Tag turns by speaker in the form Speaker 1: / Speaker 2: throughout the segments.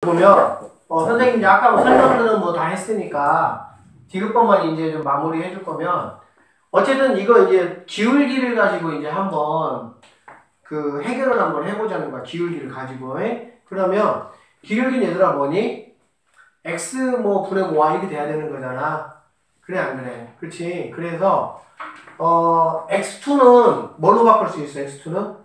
Speaker 1: 보면 선생님 이제 아까 뭐 설명들은 뭐 다 했으니까 디귿번만 이제 좀 마무리 해줄 거면 어쨌든 이거 이제 기울기를 가지고 이제 한번 그 해결을 한번 해보자는 거야. 기울기를 가지고. 그러면 기울기는 얘들아 뭐니? x 뭐 분의 뭐 y 이렇게 돼야 되는 거잖아. 그래 안 그래? 그렇지. 그래서 x2는 뭘로 바꿀 수 있어? x2는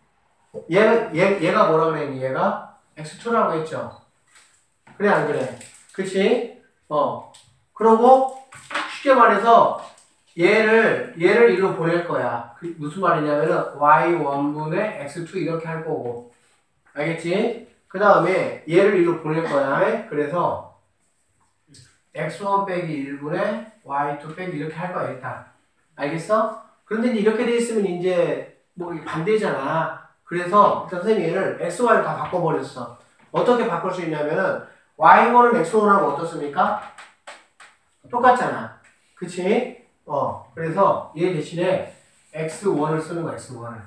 Speaker 1: 얘가 뭐라 그랬니? 얘가 x2라고 했죠. 그래 안 그래? 그치? 그러고 쉽게 말해서 얘를 이리로 보낼 거야. 무슨 말이냐면은 y1분의 x2 이렇게 할 거고. 알겠지? 그 다음에 얘를 이리로 보낼 거야. 그래서 x1 빼기 1분의 y2 빼기 이렇게 할 거야 일단. 알겠어? 그런데 이제 이렇게 돼 있으면 이제 뭐 반대잖아. 그래서 일단 선생님이 얘를 x, y를 다 바꿔버렸어. 어떻게 바꿀 수 있냐면은 y1은 x1하고 어떻습니까? 똑같잖아. 그치? 그래서 얘 대신에 x1을 쓰는 거야, x1을.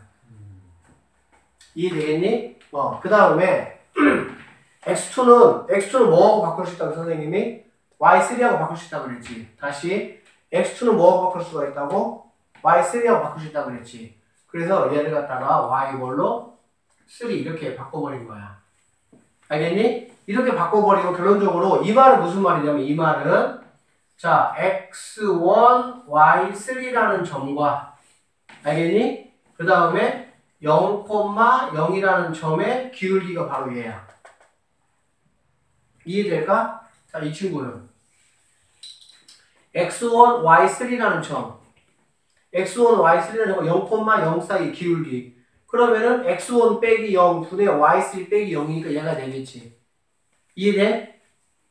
Speaker 1: 이해되겠니? 그 다음에 x2는 뭐하고 바꿀 수 있다고 선생님이? y3하고 바꿀 수 있다고 그랬지. 다시 x2는 뭐하고 바꿀 수가 있다고? y3하고 바꿀 수 있다고 그랬지. 그래서 얘를 갖다가 y1로 3 이렇게 바꿔버린 거야. 알겠니? 이렇게 바꿔버리고 결론적으로 이 말은 무슨 말이냐면 이 말은 자 x1, y3라는 점과 알겠니? 그 다음에 0,0이라는 점의 기울기가 바로 얘야. 이해될까? 자, 이 친구는 x1, y3라는 점 x1, y3라는 점 0,0 사이 기울기 그러면은 x1 빼기 0 분의 y3 빼기 0이니까 얘가 되겠지. 이해돼?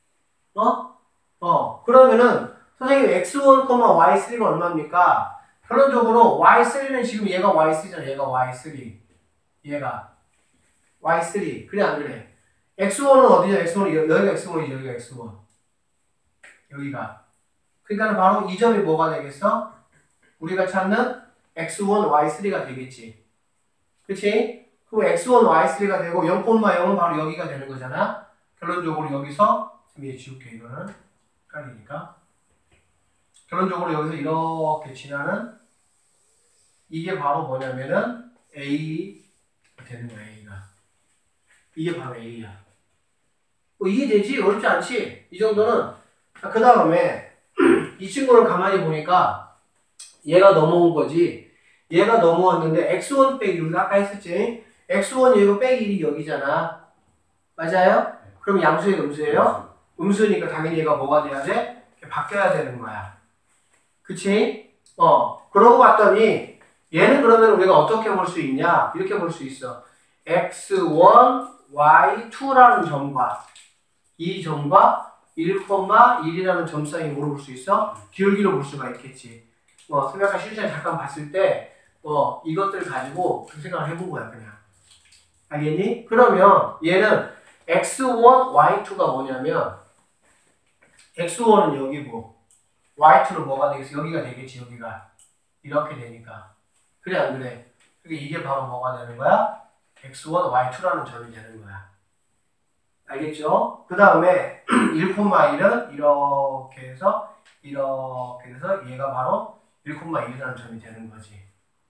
Speaker 1: 그러면은 선생님 x1, y3가 얼마입니까? 결론적으로 y3는 지금 얘가 y3잖아. 얘가 y3. 얘가 y3. 그래 안 그래? x1은 어디냐? x1은 여기가 x1이지. 여기가 x1. 여기가. 그러니까 바로 이 점이 뭐가 되겠어? 우리가 찾는 x1, y3가 되겠지. 그치? 그럼 x1, y3가 되고 0,0은 바로 여기가 되는 거잖아. 결론적으로 여기서 위에 지울게 이거는 헷갈리니까. 결론적으로 여기서 이렇게 지나는 이게 바로 뭐냐면은 A 되는 거야. A가. 이게 바로 A야. 이해되지? 어렵지 않지? 이 정도는. 그 다음에 이 친구를 가만히 보니까 얘가 넘어온 거지. 얘가 넘어왔는데 x1 빼기 우리가 아까 했었지. x1 얘가 빼기 1이 여기잖아. 맞아요? 그럼 양수예요, 음수예요? 음수니까 당연히 얘가 뭐가 돼야 돼? 바뀌어야 되는 거야. 그치? 그러고 봤더니 얘는 그러면 우리가 어떻게 볼 수 있냐? 이렇게 볼 수 있어. x1, y2라는 점과 이 점과 1,1이라는 점 사이 뭐로 볼 수 있어? 기울기로 볼 수가 있겠지. 생각과 실제 잠깐 봤을 때 이것들 가지고 그 생각을 해본 거야 그냥. 알겠니? 그러면 얘는 x1, y2가 뭐냐면 x1은 여기고 y2는 뭐가 되겠어? 여기가 되겠지. 여기가. 이렇게 되니까. 그래 안 그래? 그러니까 이게 바로 뭐가 되는 거야? x1, y2라는 점이 되는 거야. 알겠죠? 그 다음에 1,1은 이렇게 해서 얘가 바로 1,1이라는 점이 되는 거지.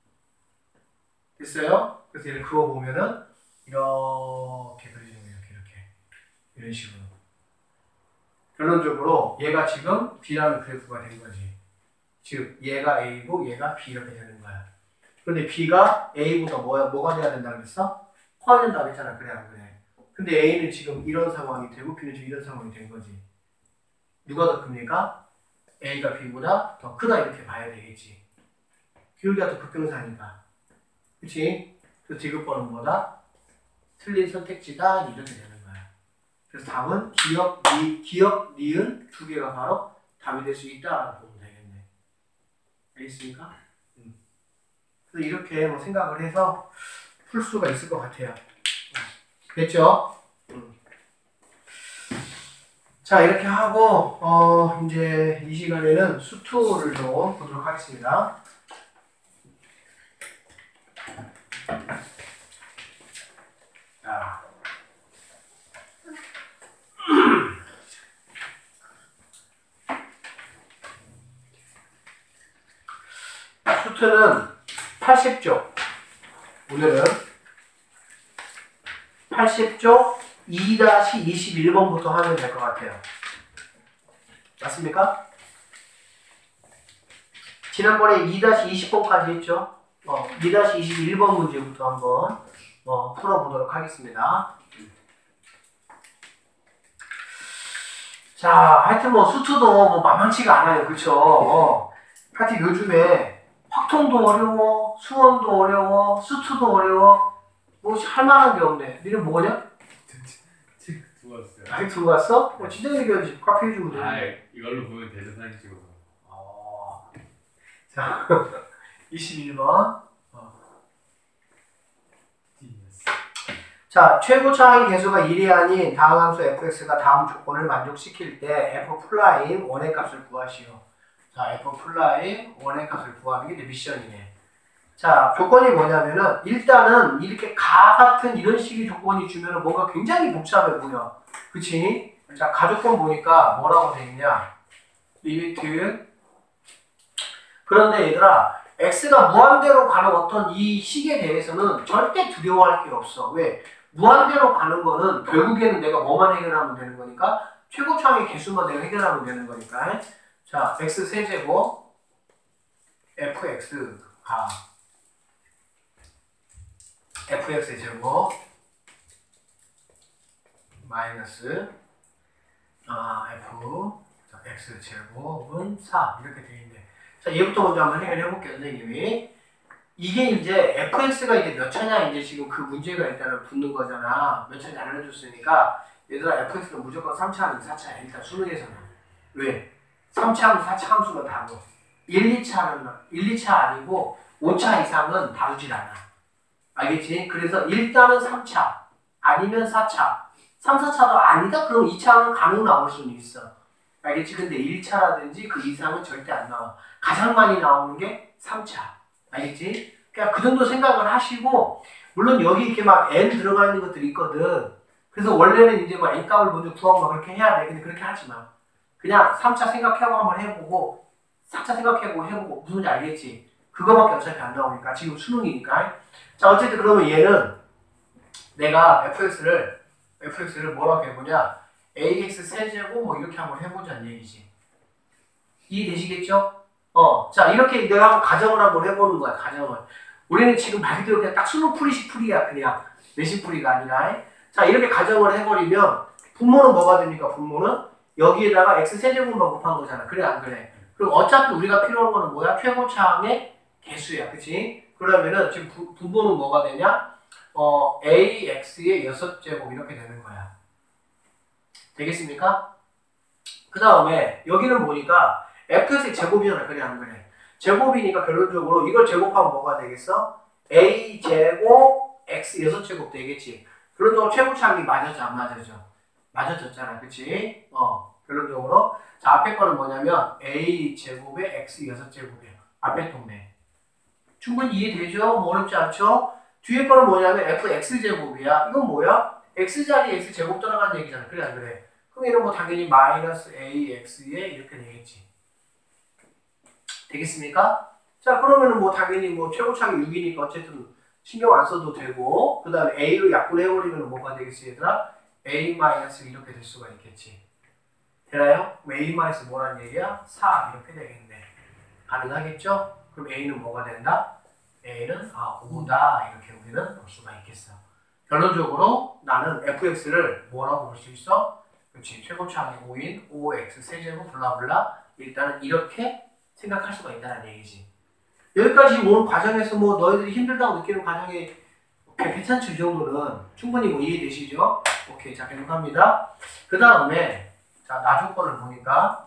Speaker 1: 됐어요? 그래서 얘를 그어보면은 이렇게 그려지는 거예요. 이렇게. 이런 식으로. 결론적으로 얘가 지금 B라는 그래프가 된 거지. 즉 얘가 A고 얘가 B 이렇게 되는 거야. 그런데 B가 A보다 뭐가 돼야 된다고 그랬어? 커야 된다고 했잖아. 그래 안 그래? 근데 A는 지금 이런 상황이 되고 B는 지금 이런 상황이 된 거지. 누가 더 큽니까? A가 B보다 더 크다 이렇게 봐야 되겠지. 기울기가 더 극등사니까. 그치? 그래서 디귿번은 뭐다? 틀린 선택지다 이렇게 되는 거야. 그래서 답은 기역, 니은 두 개가 바로 답이 될 수 있다라고 보면 되겠네. 알겠습니까? 그래서 이렇게 뭐 생각을 해서 풀 수가 있을 것 같아요. 됐죠? 자, 이렇게 하고 이제 이 시간에는 수투를 좀 보도록 하겠습니다. 자. 루트는 80쪽. 오늘은 80쪽 2-21번부터 하면 될 것 같아요. 맞습니까? 지난번에 2-20번까지 했죠? 2-21번 문제부터 한번 풀어보도록 하겠습니다. 자, 하여튼 뭐 수투도 뭐 만만치가 않아요. 그쵸? 하여튼 요즘에 확통도 어려워, 수원도 어려워, 수투도 어려워. 뭐 할 만한 게 없네. 니는 뭐냐?
Speaker 2: 책 두고 왔어요.
Speaker 1: 아직 들고 왔어? 진짜 얘기하지. 카페 해주면 돼.
Speaker 2: 아, 이걸로 보면 대전 사진 찍어서.
Speaker 1: 자, 21번. 자, 최고 차항의 개수가 1이 아닌 다음 함수 fx가 다음 조건을 만족시킬 때 f' 원의 값을 구하시오. 자, f' 원의 값을 구하는 게 이제 미션이네. 자, 조건이 뭐냐면은 일단은 이렇게 가 같은 이런 식의 조건이 주면은 뭔가 굉장히 복잡해 보여. 그치? 자, 가조건 보니까 뭐라고 돼 있냐? 리미트. 그런데 얘들아, x가 무한대로 가는 어떤 이 식에 대해서는 절대 두려워할 게 없어. 왜? 무한대로 가는 거는 결국에는 내가 뭐만 해결하면 되는 거니까 최고차항의 개수만 내가 해결하면 되는 거니까. 자, x 세제곱 fx가 fx의 제곱 마이너스 f x 제곱은 4 이렇게 되어 있네. 자, 얘부터 먼저 한번 해결해 볼게요, 선생님이. 이게 이제 fx가 이제 몇 차냐 이제 지금 그 문제가 일단은 붙는 거잖아. 몇 차인지 알려줬으니까 얘들아 fx는 무조건 3차 아니면 4차야. 일단 수능에서는. 왜? 3차 함수, 4차 함수가 다르고 1, 2차 아니고 5차 이상은 다루질 않아. 알겠지? 그래서 일단은 3차 아니면 4차 3, 4차도 아니다? 그럼 2차는 간혹 나올 수는 있어. 알겠지? 근데 1차라든지 그 이상은 절대 안 나와. 가장 많이 나오는 게 3차. 알겠지? 그냥 그 정도 생각을 하시고, 물론 여기 이렇게 막 n 들어가 있는 것들이 있거든. 그래서 원래는 이제 뭐 n값을 먼저 구하고 막 그렇게 해야 돼. 근데 그렇게 하지 마. 그냥 3차 생각하고 한번 해보고, 4차 생각하고 해보고, 무슨 말인지 알겠지? 그거밖에 어차피 안 나오니까. 지금 수능이니까. 자, 어쨌든 그러면 얘는 내가 fx를 뭐라고 해보냐? ax 세제곱 뭐 이렇게 한번 해보자는 얘기지. 이해되시겠죠? 자, 이렇게 내가 한번 가정을 한번 해보는 거야, 가정을. 우리는 지금 말 그대로 그냥 딱 수능 풀이식 풀이야, 그냥. 내신 풀이가 아니라. 자, 이렇게 가정을 해버리면, 분모는 뭐가 됩니까, 분모는? 여기에다가 x 세제곱만 곱한 거잖아. 그래, 안 그래? 그럼 어차피 우리가 필요한 거는 뭐야? 최고차항의 개수야, 그치? 그러면은 지금 분모는 뭐가 되냐? ax의 6제곱 이렇게 되는 거야. 되겠습니까? 그 다음에 여기는 보니까 fx의 제곱이잖아. 그래 안 그래? 제곱이니까 결론적으로 이걸 제곱하면 뭐가 되겠어? a 제곱 x 6제곱 되겠지. 결론적으로 최고차항이 맞아져 안 맞아져? 맞아졌잖아. 그치? 결론적으로 자 앞에 거는 뭐냐면 a 제곱에 x 6제곱이야. 앞에 동네. 충분히 이해되죠? 뭐 어렵지 않죠? 뒤에 거는 뭐냐면 fx 제곱이야. 이건 뭐야? x 자리에 x 제곱 들어가는 얘기잖아. 그래 안 그래? 그럼 얘는 뭐 당연히 마이너스 ax에 이렇게 되겠지. 되겠습니까? 자 그러면은 뭐 당연히 뭐 최고차항이 6이니까 어쨌든 신경 안 써도 되고 그 다음에 a로 약분해버리면 뭐가 되겠어 얘들아? a 마이너스 이렇게 될 수가 있겠지. 되나요? a 마이너스 뭐라는 얘기야? 4 이렇게 되겠네. 가능하겠죠? 그럼 a는 뭐가 된다? a는 5다 이렇게 우리는 볼 수가 있겠어. 결론적으로 나는 fx를 뭐라고 볼 수 있어? 그렇지. 최고차항이 5인 5x 세제곱 블라블라 일단은 이렇게 생각할 수가 있다는 얘기지. 여기까지 오늘 과정에서 뭐 너희들이 힘들다고 느끼는 과정이 괜찮죠? 이 정도는 충분히 뭐 이해되시죠? 오케이. 자 계속합니다. 그 다음에 자 나조건을 보니까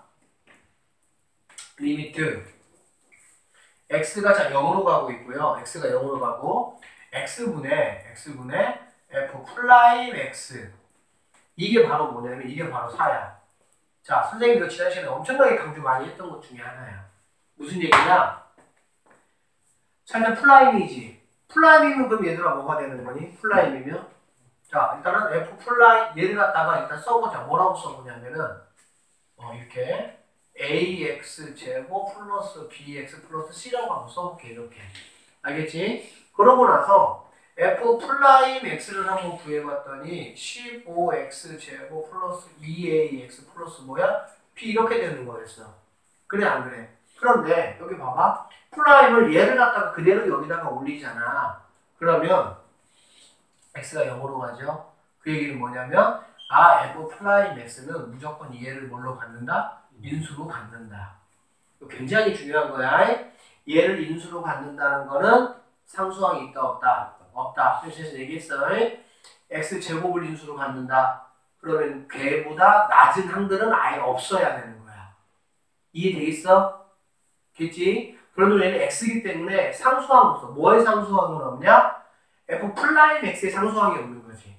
Speaker 1: 리미트 x가 자 0으로 가고 있고요. x가 0으로 가고 x분의 f 플라임 x 이게 바로 뭐냐면 이게 바로 4야. 자 선생님도 지난 시간에 엄청나게 강조 많이 했던 것 중에 하나야. 무슨 얘기냐? 자 일단 플라임이지. 플라임이면 그럼 얘들아 뭐가 되는 거니? 플라임이면 자 일단은 f 플라임 얘를 갖다가 일단 써보자. 뭐라고 써보냐면은 이렇게 ax 제곱 플러스 bx 플러스 c라고 한번 써볼게. 이렇게. 알겠지? 그러고 나서 f 프라임 x를 한번 구해봤더니 15x 제곱 플러스 2ax 플러스 뭐야? b 이렇게 되는 거였어. 그래 안 그래? 그런데 여기 봐봐. 프라임을 얘를 갖다가 그대로 여기다가 올리잖아. 그러면 x가 0으로 가죠. 그 얘기는 뭐냐면 f 프라임 x는 무조건 얘를 뭘로 갖는다? 인수로 갖는다. 이거 굉장히 중요한 거야. 얘를 인수로 갖는다는 거는 상수항이 있다 없다? 없다. 그래서 얘기했어. x 제곱을 인수로 갖는다. 그러면 걔보다 낮은 항들은 아예 없어야 되는 거야. 이해되겠어? 겠지? 그런데 얘는 x이기 때문에 상수항 없어. 뭐의 상수항은 없냐? f 플라임 x의 상수항이 없는 거지.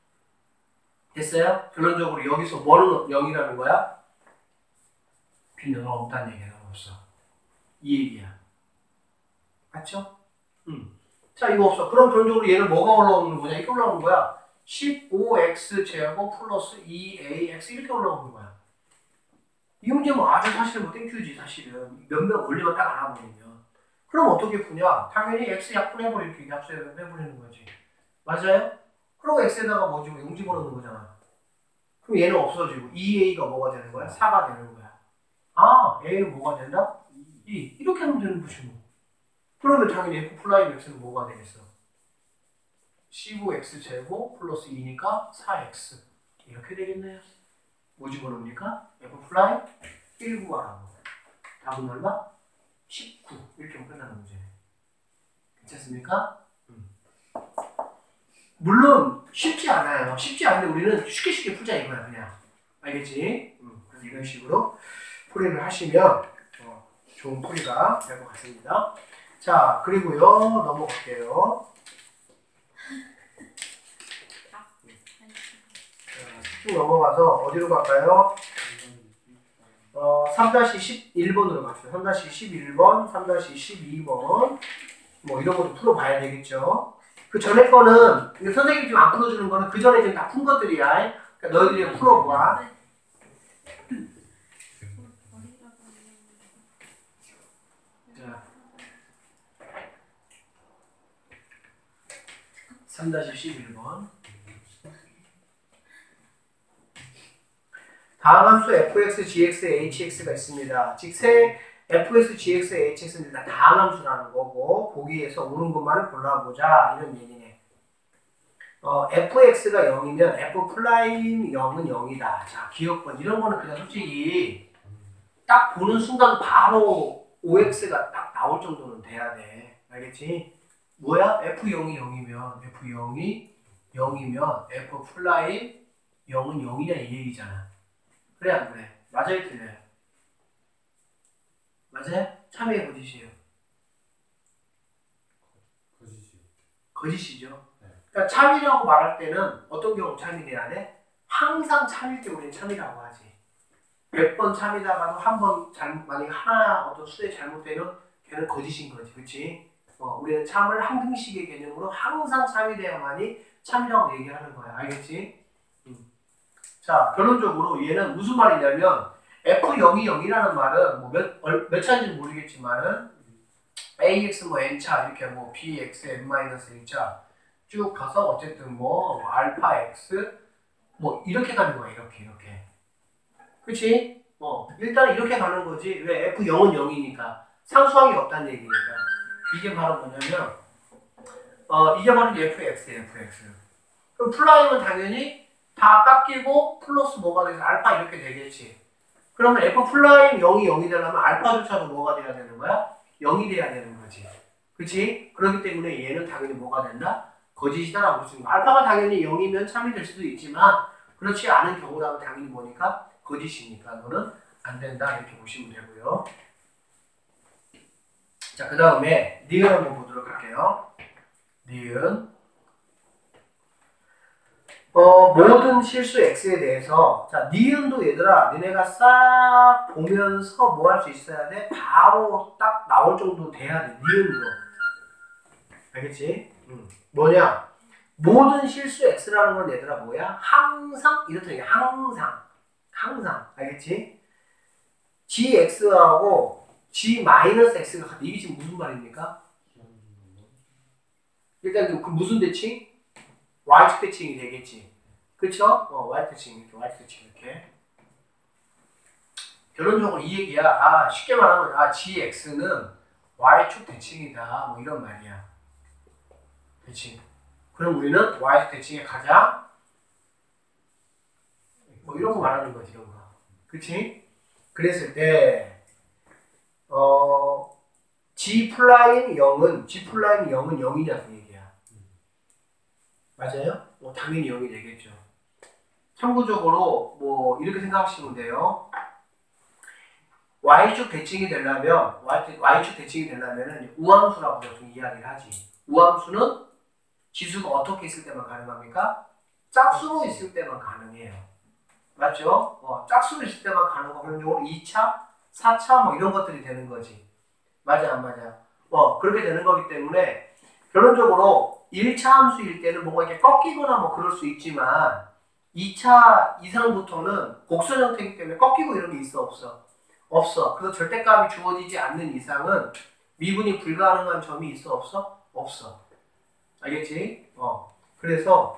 Speaker 1: 됐어요? 결론적으로 여기서 뭐는 0이라는 거야? b는 없다는 얘기는 없어. 이 얘기야. 맞죠? 자, 이거 없어. 그럼 결론적으로 얘는 뭐가 올라오는 거냐? 이렇게 올라오는 거야. 15x 제곱 플러스 2ax 이렇게 올라오는 거야. 이 문제 뭐 아주 사실 뭐 땡큐지 사실은. 몇몇 원리만 딱 알아보면. 그럼 어떻게 푸냐? 당연히 x 약분해버리고 이렇게 약분해버리는 거지. 맞아요? 그리고 x에다가 뭐지? 용 집어넣는 거잖아. 그럼 얘는 없어지고 2a가 뭐가 되는 거야? 4가 되는 거야. 아, a는 뭐가 된다? 2. 이렇게 하면 되는 거지 뭐. 그러면 당연히 f 플라임 x는 뭐가 되겠어? 15x 제곱 플러스 2니까 4x 이렇게 되겠네요. 뭐 집어넣습니까? f 플라임 1 구하라고. 답은 얼마? 19 이렇게 하면 끝나는 문제네. 괜찮습니까? 물론 쉽지 않아요. 쉽지 않은데 우리는 쉽게 풀자 이거야 그냥. 알겠지? 그래서 이런 식으로 풀이를 하시면 좋은 풀이가 될 것 같습니다. 자, 그리고요 넘어갈게요. 쭉 넘어가서 어디로 갈까요? 3-11번으로 갑시다. 3-11번, 3-12번 뭐 이런 것도 풀어봐야 되겠죠. 그 전에 거는 선생님이 지금 안 풀어주는 거는 그 전에 지금 다 푼 것들이야. 그러니까 너희들이 풀어봐. 자, 3-11번. 다음 함수 fx, gx, hx가 있습니다. 즉 세 fx, gx, hx는 다 다음 함수라는 거고 보기에서 오는 것만을 골라보자 이런 얘기네. fx가 0이면 f 플라임 0은 0이다. 자, 기억번 이런 거는 그냥 솔직히 딱 보는 순간 바로 5x가 딱 나올 정도는 돼야 돼. 알겠지? 뭐야? f0이 0이면 f0이 0이면 f 플라임 0은 0이냐 이 얘기잖아. 그래 안 그래? 맞아요 틀려요? 맞아요? 참여해 보시죠.
Speaker 2: 거짓이요.
Speaker 1: 거짓이죠.
Speaker 2: 네.
Speaker 1: 그러니까 참이라고 말할 때는 어떤 경우 참이돼야 돼? 항상 참일 때 우리는 참이라고 하지. 100번 참이다가도 한 번 만약에 하나 어떤 수에 잘못되면 걔는 거짓인 거지. 그치? 우리는 참을 한 등식의 개념으로 항상 참이 돼야만이 참이라고 얘기하는 거야. 알겠지? 자, 결론적으로 얘는 무슨 말이냐면 f0이 0이라는 말은 뭐 몇 차인지는 모르겠지만은 ax 뭐 n차 이렇게 뭐 bx n-1차 쭉 가서 어쨌든 뭐 알파 x 뭐 이렇게 가는 거야. 이렇게 그치? 일단 이렇게 가는 거지. 왜? f0은 0이니까 상수항이 없다는 얘기니까. 이게 바로 뭐냐면 이게 바로 fx예요. fx. 그럼 플라임은 당연히 다 깎이고 플러스 뭐가 돼서 알파 이렇게 되겠지. 그러면 f 플라임 0이 0이 되려면 알파조차도 뭐가 돼야 되는 거야? 0이 돼야 되는 거지. 그치? 그렇기 때문에 얘는 당연히 뭐가 된다? 거짓이다라고 볼 수 있는 거야. 알파가 당연히 0이면 참이 될 수도 있지만 그렇지 않은 경우라면 당연히 뭐니까? 거짓이니까 너는 안 된다 이렇게 보시면 되고요. 자, 그 다음에 니은 한번 보도록 할게요. 니은 모든 실수 x에 대해서 자 니은도 얘들아 니네가 싹 보면서 뭐 할 수 있어야 돼? 바로 딱 나올 정도 돼야 돼. 니은도 알겠지? 뭐냐 모든 실수 x라는 건 얘들아 뭐야? 항상 이렇다는 게 항상 알겠지? gx하고 g-x가 같아. 이게 지금 무슨 말입니까? 일단 그 무슨 대칭? y축 대칭이 되겠지. 그쵸? y축 대칭 이렇게, y축 대칭 이렇게. 결론적으로 이 얘기야. 아, 쉽게 말하면 아, gx는 y축 대칭이다. 뭐 이런 말이야. 대칭. 그럼 우리는 y축 대칭에 가자. 뭐 이런 거 말하는 거지, 이런 거. 그치? 그랬을 때 g 플라임 0은 g 플라임 0은 0이냐 그 얘기야. 맞아요? 당연히 0이 되겠죠. 참고적으로 뭐 이렇게 생각하시면 돼요. y축 대칭이 되려면 y축 대칭이 되려면 우함수라고 보통 이야기를 하지. 우함수는 지수가 어떻게 있을 때만 가능합니까? 짝수로 있을 때만 가능해요. 맞죠? 짝수로 있을 때만 가능하고 결론적으로 2차, 4차 뭐 이런 것들이 되는 거지. 맞아 안 맞아? 그렇게 되는 거기 때문에 결론적으로 1차 함수일 때는 뭔가 이렇게 꺾이거나 뭐 그럴 수 있지만 2차 이상부터는 곡선 형태이기 때문에 꺾이고 이런 게 있어 없어? 없어. 그래서 절대값이 주어지지 않는 이상은 미분이 불가능한 점이 있어 없어? 없어. 알겠지? 그래서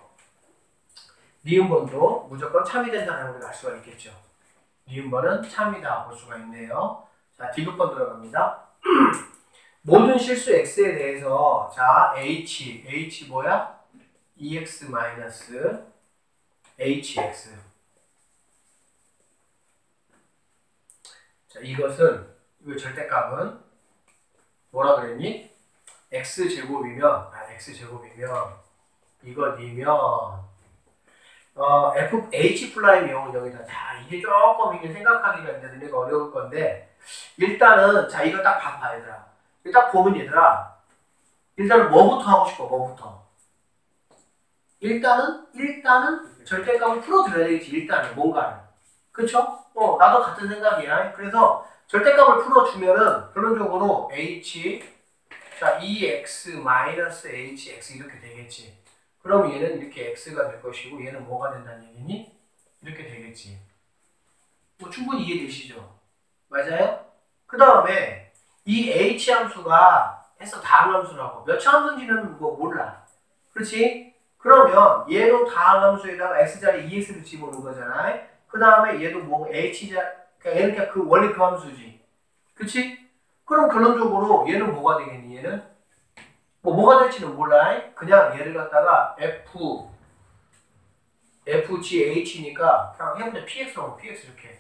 Speaker 1: 니은번도 무조건 참이 된다는 걸 알 수가 있겠죠. 니은번은 참이다 볼 수가 있네요. 자, 디귿번 들어갑니다. 모든 실수 x에 대해서 자, h 뭐야? ex 마이너스 hx. 자, 이것은 이 절대값은 뭐라 그랬니? x제곱이면 이거 니면 h 플라임 0은 0이다. 자, 이게 조금 이게 생각하기가 이제 어려울 건데 일단은 자, 이거 딱 봐봐 얘들아. 이거 딱 보면 얘들아. 일단은 뭐부터 하고 싶어? 뭐부터? 일단은 절대값을 풀어드려야 되겠지. 일단은 뭔가를. 그쵸? 나도 같은 생각이야. 그래서 절대값을 풀어주면은 결론적으로 자, ex 마이너스 hx 이렇게 되겠지. 그럼 얘는 이렇게 x가 될 것이고 얘는 뭐가 된다는 얘기니? 이렇게 되겠지. 뭐 충분히 이해되시죠? 맞아요? 그 다음에 이 h 함수가 해서 다항함수라고 몇 차 함수인지는 뭐 몰라. 그렇지? 그러면 얘도 다항함수에다가 x자리 2x를 집어넣은 거잖아. 그 다음에 얘도 뭐 h자 그러니까 얘는 그냥 원래 그 함수지. 그치? 그럼 결론적으로 얘는 뭐가 되겠니? 얘는 뭐가 될지는 몰라. 그냥 얘를 갖다가 fgh니까 그냥 해보자. px라고 px 이렇게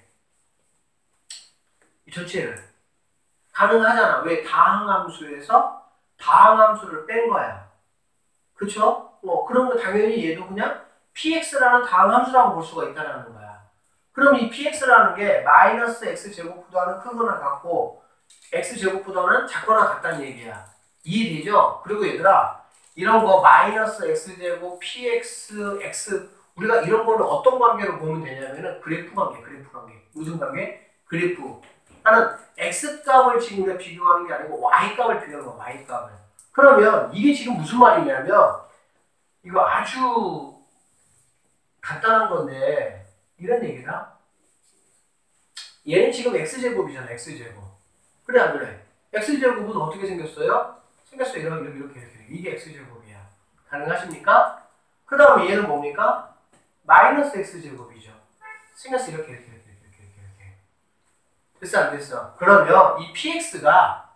Speaker 1: 이 전체를 가능하잖아. 왜? 다항함수에서 다항함수를 뺀 거야. 그쵸? 그러면 당연히 얘도 그냥 px라는 다항함수라고 볼 수가 있다는 거야. 그럼 이 px라는 게 마이너스 x제곱보다는 크거나 같고 x제곱보다는 작거나 같다는 얘기야. 이해되죠? 그리고 얘들아 이런 거 마이너스 x제곱 px x 우리가 이런 거를 어떤 관계로 보면 되냐면은 그래프 관계. 무슨 관계? 그래프. 나는 x값을 지금 우리가 비교하는 게 아니고 y값을 비교하는 거야. y값을. 그러면 이게 지금 무슨 말이냐면 이거 아주 간단한 건데 이런 얘기다. 얘는 지금 x제곱이잖아. x제곱. 그래 안 그래? x제곱은 어떻게 생겼어요? 이렇게. 이게 x제곱이야. 가능하십니까? 그 다음에 얘는 뭡니까? 마이너스 x제곱이죠. 생겼어. 이렇게. 됐어 안 됐어? 그러면 이 px가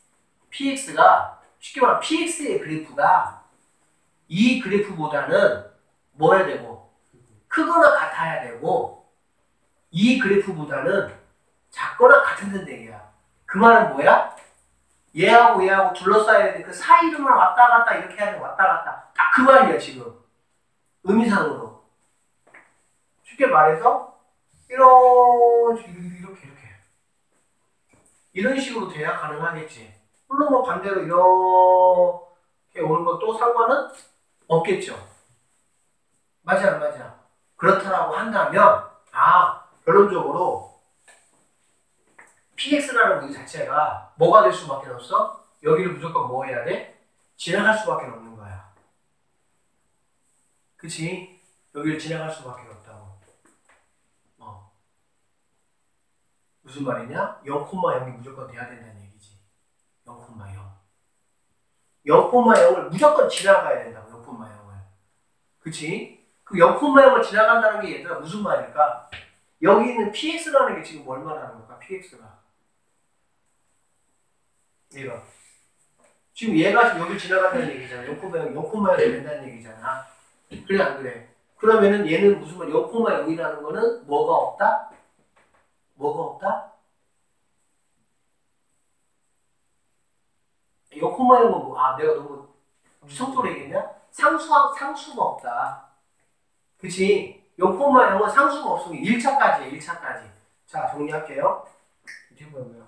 Speaker 1: 쉽게 말하면 px의 그래프가 이 그래프보다는 뭐 해야 되고 크거나 같아야 되고 이 그래프보다는 작거나 같은 된대야. 그 말은 뭐야? 얘하고 둘러싸야 돼. 그 사이로만 왔다 갔다 이렇게 해야 돼. 왔다 갔다. 딱 그 말이야 지금. 의미상으로. 쉽게 말해서 이런 식으로 돼야 가능하겠지. 물론 뭐 반대로 이렇게 오는 것도 상관은 없겠죠. 맞아 안 맞아? 그렇다라고 한다면 결론적으로 px라는 문제 자체가 뭐가 될 수밖에 없어? 여기를 무조건 뭐 해야 돼? 지나갈 수밖에 없는 거야. 그치? 여기를 지나갈 수밖에 없다고. 무슨 말이냐? 0,0이 무조건 돼야 된다는 얘기지. 0,0. 0,0을 무조건 지나가야 된다고. 0,0을. 그치? 그 0,0을 지나간다는 게 얘들아 무슨 말일까? 여기 있는 px라는 게 지금 뭘 말하는 걸까? px가. 얘가. 지금 얘가 여기 지나간다는 얘기잖아. 0,0이 된다는 얘기잖아. 그래 안 그래? 그러면은 얘는 무슨 말? 0,0이라는 거는 뭐가 없다? 뭐가 없다? 0,0은 뭐? 아, 내가 너무 추상적으로 얘기했냐? 상수가 없다. 그치? 0,0은 상수가 없으면 1차까지야, 1차까지. 자, 정리할게요. 이게 뭐야?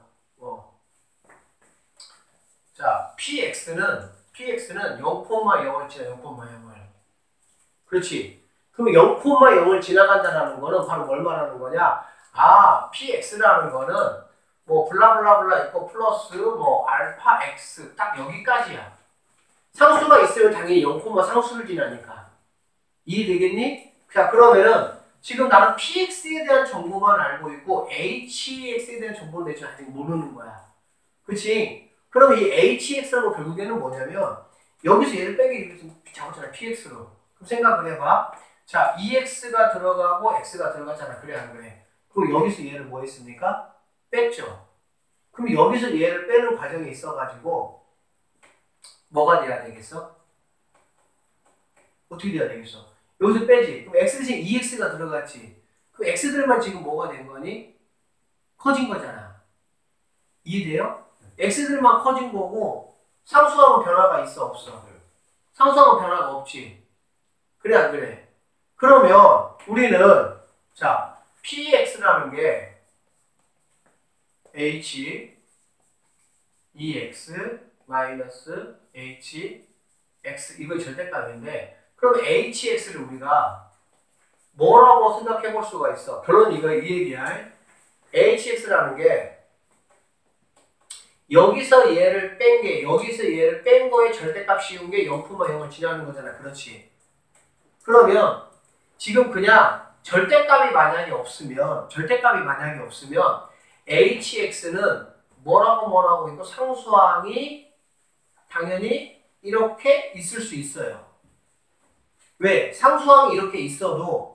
Speaker 1: 자, px는 0,0을 지나 0,0을. 그렇지? 그럼 0,0을 지나간다는 거는 바로 뭘 말하는 거냐? 아, px라는 거는 뭐 블라블라블라 있고 플러스 뭐 알파 x 딱 여기까지야. 상수가 있으면 당연히 0, 상수를 지나니까. 이해되겠니? 자, 그러면은 지금 나는 px에 대한 정보만 알고 있고 hx에 대한 정보는 내가 아직 모르는 거야. 그치? 그럼 이 hx라는 거 결국에는 뭐냐면 여기서 얘를 빼기 잡았잖아. px로. 그럼 생각을 해봐. 자, 2x가 들어가고 x가 들어갔잖아. 그래 안 그래? 그리고 여기서 얘를 뭐 했습니까? 뺐죠. 그럼 여기서 얘를 빼는 과정이 있어가지고 뭐가 돼야 되겠어? 어떻게 돼야 되겠어? 여기서 빼지. 그럼 x 대신 2x가 들어갔지. 그럼 x들만 지금 뭐가 된 거니? 커진 거잖아. 이해돼요? x들만 커진 거고 상수항은 변화가 있어 없어? 상수항은 변화가 없지. 그래 안 그래? 그러면 우리는 자 px라는 게 h 2x 마이너스 h x 이거 절대값인데 그럼 hx를 우리가 뭐라고 생각해 볼 수가 있어? 결론 이거 이 얘기야. hx라는 게 여기서 얘를 뺀 거에 절대값 씌운 게 0,0을 지나는 거잖아. 그렇지? 그러면 지금 그냥 절대값이 만약에 없으면 hx는 뭐라고 있고 상수항이 당연히 이렇게 있을 수 있어요. 왜? 상수항이 이렇게 있어도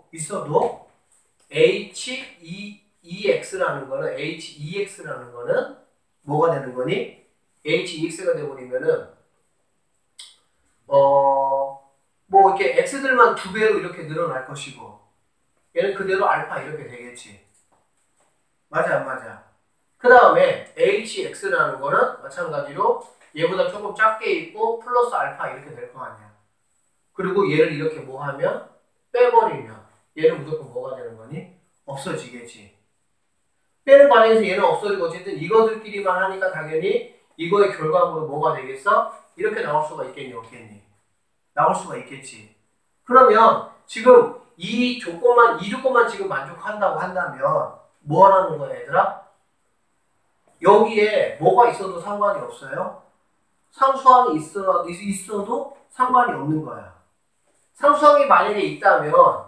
Speaker 1: h2x라는 거는 뭐가 되는 거니? h2x가 되어버리면은 뭐 이렇게 x들만 2배로 이렇게 늘어날 것이고 얘는 그대로 알파 이렇게 되겠지. 맞아 안 맞아? 그 다음에 hx라는 거는 마찬가지로 얘보다 조금 작게 있고 플러스 알파 이렇게 될 거 아니야. 그리고 얘를 이렇게 뭐 하면 빼버리면 얘는 무조건 뭐가 되는 거니? 없어지겠지. 빼는 과정에서 얘는 없어지고 어쨌든 이거들끼리만 하니까 당연히 이거의 결과물은 뭐가 되겠어? 이렇게 나올 수가 있겠니 없겠니? 나올 수가 있겠지. 그러면 지금 이 조건만 지금 만족한다고 한다면 뭐 하라는 거야 얘들아? 여기에 뭐가 있어도 상관이 없어요? 상수항이 있어도 상관이 없는 거야. 상수항이 만약에 있다면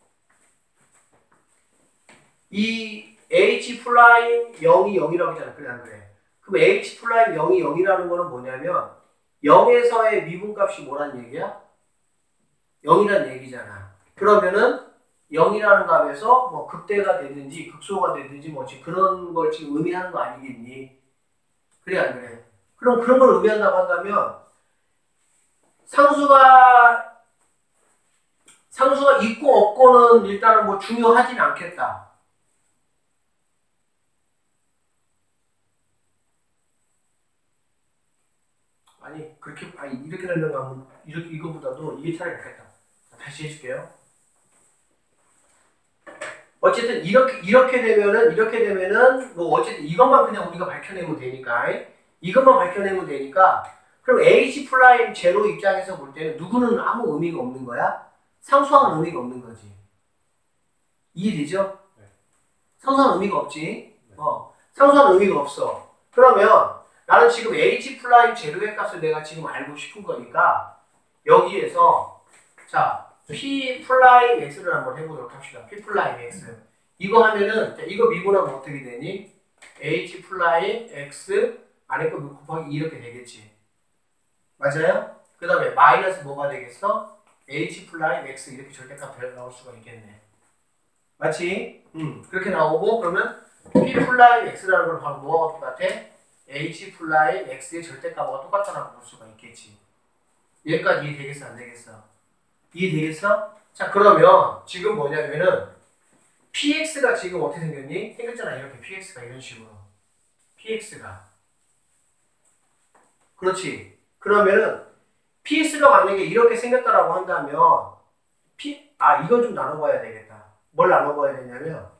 Speaker 1: 이 h 프라임 0이 0이라고 했잖아. 그래 안 그래? 그럼 h 프라임 0이 0이라는 거는 뭐냐면 0에서의 미분값이 뭐란 얘기야? 0이란 얘기잖아. 그러면은 0이라는 값에서 뭐 극대가 되든지 극소가 되든지 뭐 그런 걸 지금 의미하는 거 아니겠니? 그래 안 그래? 그럼 그런 걸 의미한다고 한다면 상수가 있고 없고는 일단은 뭐 중요하진 않겠다. 이렇게 설명하면 이거보다도 이게 차라리 낫겠다. 다시 해줄게요. 어쨌든 이렇게 되면은 뭐 어쨌든 이것만 그냥 우리가 밝혀내면 되니까 그럼 h 프라임 제로 입장에서 볼 때는 누구는 아무 의미가 없는 거야? 상수항은 의미가 없는 거지. 이해되죠?
Speaker 2: 네.
Speaker 1: 상수항은 의미가 없지. 상수항은 의미가 없어. 그러면 나는 지금 h 프라임 제로의 값을 내가 지금 알고 싶은 거니까 여기에서 자 p 프라임 x를 한번 해보도록 합시다. p 프라임 x 이거 하면은 이거 미분하면 어떻게 되니? h 플라이 x 안에 거 곱하기 2 이렇게 되겠지. 맞아요? 그 다음에 마이너스 뭐가 되겠어? h 플라이 x 이렇게 절대값 나올 수가 있겠네. 맞지? 그렇게 나오고 그러면 p 플라이 x라는 걸 바로 뭐가 똑같아? h 플라이 x의 절대값과 똑같다라고 볼 수가 있겠지. 여기까지 이해되겠어? 안 되겠어? 이해되겠어? 자 그러면 지금 뭐냐면은 px가 지금 어떻게 생겼니? 생겼잖아. 이렇게 px가 이런 식으로 px가 그렇지. 그러면은 px가 만약에 이렇게 생겼다라고 한다면 이건 좀 나눠봐야 되겠다. 뭘 나눠봐야 되냐면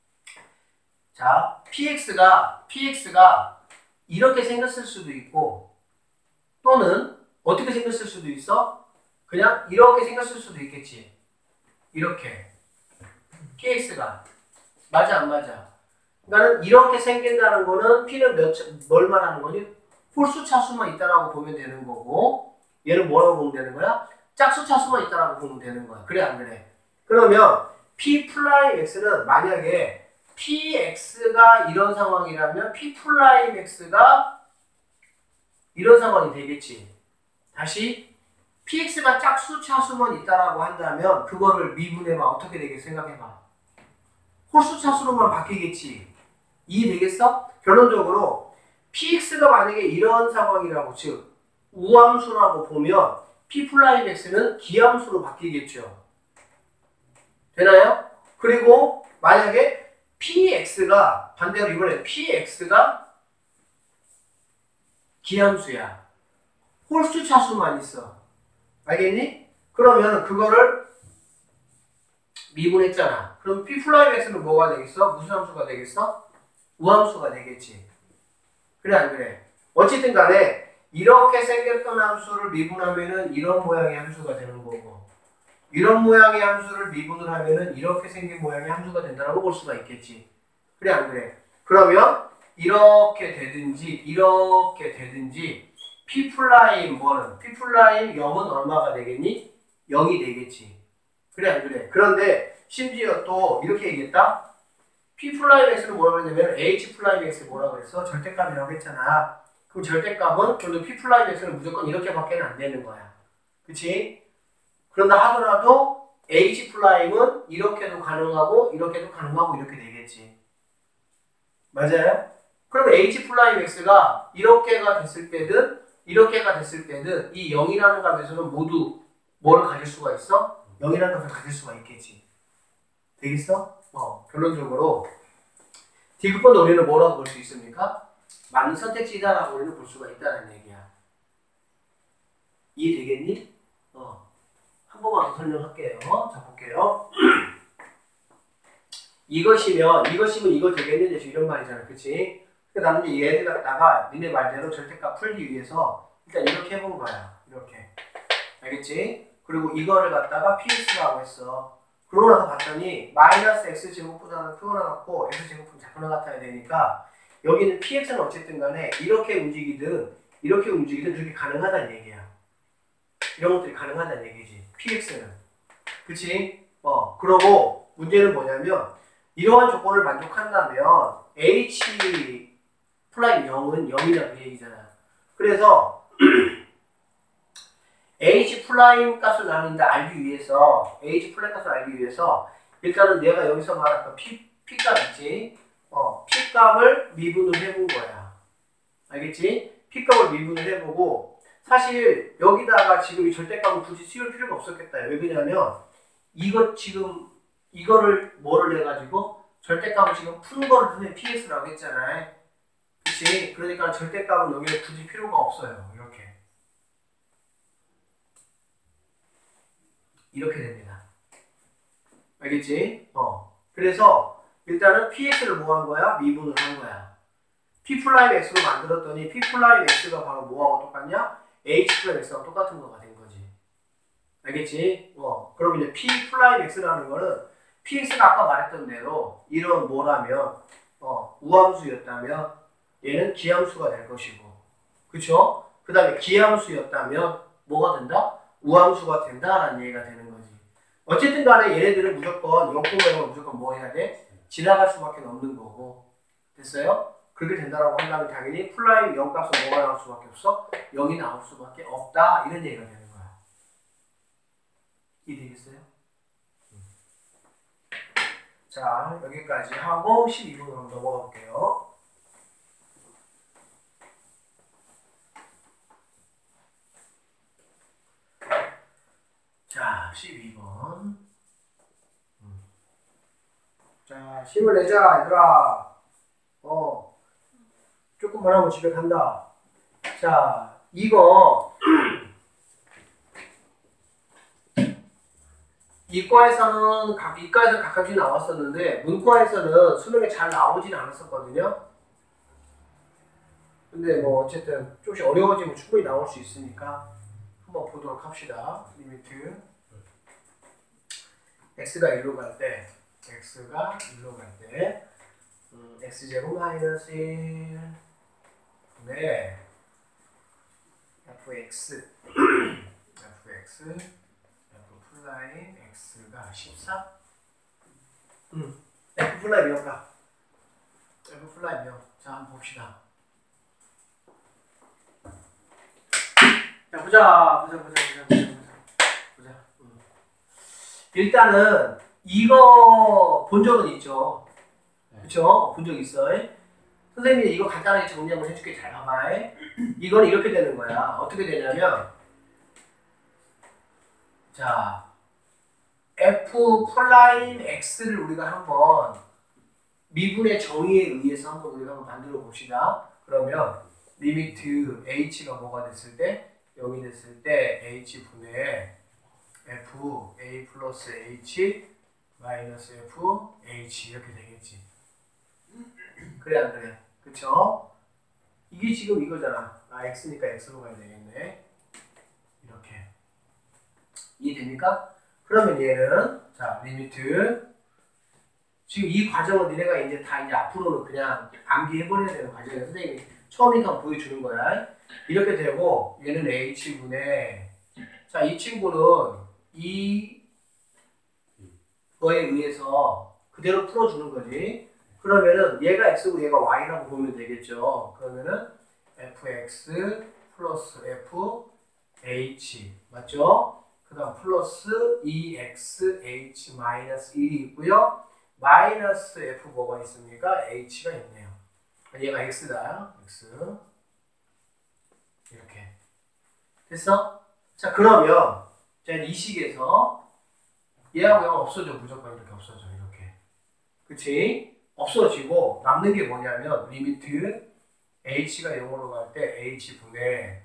Speaker 1: 자 px가 이렇게 생겼을 수도 있고 또는 어떻게 생겼을 수도 있어? 그냥 이렇게 생겼을 수도 있겠지. 이렇게 px가 맞아 안 맞아? 그러니까 이렇게 생긴다는 거는 p는 뭘 말하는 거니? 홀수 차수만 있다라고 보면 되는 거고 얘는 뭐라고 보면 되는 거야? 짝수 차수만 있다라고 보면 되는 거야. 그래 안 그래? 그러면 p 플라임 x는 만약에 px가 이런 상황이라면 p 플라임 x가 이런 상황이 되겠지. 다시 px가 짝수 차수만 있다라고 한다면 그거를 미분해봐. 어떻게 되겠어? 생각해봐. 홀수 차수로만 바뀌겠지. 이해되겠어? 결론적으로 px가 만약에 이런 상황이라고 즉 우함수라고 보면 p 플라임 x는 기함수로 바뀌겠죠. 되나요? 그리고 만약에 px가 반대로 이번에 px가 기함수야. 홀수 차수만 있어. 알겠니? 그러면 그거를 미분했잖아. 그럼 p 플라임 x는 뭐가 되겠어? 무슨 함수가 되겠어? 우함수가 되겠지. 그래 안 그래? 어쨌든 간에 이렇게 생겼던 함수를 미분하면은 이런 모양의 함수가 되는 거고 이런 모양의 함수를 미분을 하면은 이렇게 생긴 모양의 함수가 된다고 볼 수가 있겠지. 그래 안 그래? 그러면 이렇게 되든지 p 플라임 뭐는? p 플라임 0은 얼마가 되겠니? 0이 되겠지. 그래 안 그래? 그런데 심지어 또 이렇게 얘기했다. p 플라임 x는 뭐라고 했냐면 h 플라임 x 뭐라고 했어? 절대값이라고 했잖아. 그럼 절대값은 그래도 p 플라임 x는 무조건 이렇게밖에는 안 되는 거야. 그치? 그런다 하더라도 h 플라임은 이렇게도 가능하고 이렇게도 가능하고 이렇게 되겠지. 맞아요? 그럼 h 플라임 x가 이렇게가 됐을 때든 이렇게가 됐을 때든 이 0이라는 값에서는 모두 뭐를 가질 수가 있어? 0이라는 값을 가질 수가 있겠지. 되겠어? 결론적으로 디귿번 논리는 뭐라고 볼 수 있습니까? 맞는 선택지다라고 우리는 볼 수가 있다는 얘기야. 이해되겠니? 한 번만 더 설명할게요. 자, 볼게요. 이것이면 이거 되겠는데 이런 말이잖아. 그치? 그러니까 나는 이제 얘를 갖다가 니네 말대로 절대값 풀기 위해서 일단 이렇게 해본 거야. 이렇게. 알겠지? 그리고 이거를 갖다가 px라고 했어. 그러고 나서 봤더니 마이너스 x제곱보다는 크거나 같고 x제곱은 작거나 같아야 되니까 여기는 px는 어쨌든 간에 이렇게 움직이든 이렇게 가능하다는 얘기야. 이런 것들이 가능하다는 얘기지. px는. 그치? 그러고 문제는 뭐냐면 이러한 조건을 만족한다면 h 플라임 0은 0이라는 얘기잖아. 그래서 h 플라임 값을 나눈다 알기 위해서 h 플라임 값을 알기 위해서 일단은 내가 여기서 말했던 p 값 있지? p 값을 미분을 해본 거야. 알겠지? p 값을 미분을 해보고 사실 여기다가 지금 이 절대값을 굳이 씌울 필요가 없었겠다. 왜 그러냐면 이거를 뭐를 해가지고 절대값을 지금 푼 거를 눈에 px라고 했잖아. 그치? 그러니까 절대값은 여기에 굳이 필요가 없어요. 이렇게 됩니다. 알겠지? 그래서 일단은 px를 뭐 한 거야? 미분을 한 거야. p 플라임 x로 만들었더니 p 플라임 x가 바로 뭐하고 똑같냐? h 플라임 x하고 똑같은 거가 된 거지. 알겠지? 그럼 이제 p 플라임 x라는 거는 px가 아까 말했던 대로 이런 뭐라면 우함수였다면 얘는 기함수가 될 것이고, 그쵸? 그 다음에 기함수였다면 뭐가 된다? 우함수가 된다라는 얘기가 되는 거지. 어쨌든 간에 얘네들은 무조건 0,0을 무조건 뭐 해야 돼? 지나갈 수밖에 없는 거고. 됐어요? 그렇게 된다라고 한다면 당연히 플라임 0 값은 뭐가 나올 수밖에 없어? 0이 나올 수밖에 없다. 이런 얘기가 되는 거야. 이해되겠어요? 자, 여기까지 하고 12번으로 넘어가 볼게요. 자, 12번. 자, 힘을 내자, 얘들아. 조금만 하면 집에 간다. 자, 이거 이과에서는 가끔씩 나왔었는데 문과에서는 수능에 잘 나오진 않았었거든요. 근데 뭐 어쨌든 조금씩 어려워지면 충분히 나올 수 있으니까 한번 보도록 합시다. 리미트 x가 1로 갈 때 x제곱 마이너스 1 분의 fx f 플라임 x가 14 f 플라임 몇가? f 플라임 몇? 자, 한번 봅시다. 자, 보자. 일단은 이거 본 적은 있죠. 그쵸? 본 적 있어. 선생님이 이거 간단하게 정리 한번 해줄게. 잘 봐봐. 이건 이렇게 되는 거야. 어떻게 되냐면 자, f 플라임 x를 우리가 한번 미분의 정의에 의해서 한번 우리가 한번 만들어 봅시다. 그러면 리미트 h가 뭐가 됐을 때 0이 됐을 때 h분의 f a 플러스 h 마이너스 f h 이렇게 되겠지. 그래 안 그래? 그쵸? 이게 지금 이거잖아. x니까 x로 가야 되겠네. 이렇게. 이해됩니까? 그러면 얘는 자 리미트 지금 이 과정은 니네가 이제 다 이제 앞으로는 그냥 암기해버려야 되는 과정이야. 선생님이 처음이니까 보여주는 거야. 이렇게 되고 얘는 h분의 자 이 친구는 이 거에 의해서 그대로 풀어주는 거지. 그러면은 얘가 x고 얘가 y라고 보면 되겠죠. 그러면은 fx 플러스 fh 맞죠? 그 다음 플러스 2xh 마이너스 1이 있고요. 마이너스 f 뭐가 있습니까? h가 있네요. 얘가 x다. x 이렇게 됐어? 자 그러면 자 이 식에서 얘하고 얘가 없어져. 무조건 이렇게 없어져. 이렇게 그치? 없어지고 남는 게 뭐냐면 리미트 h가 0으로 갈 때 h분의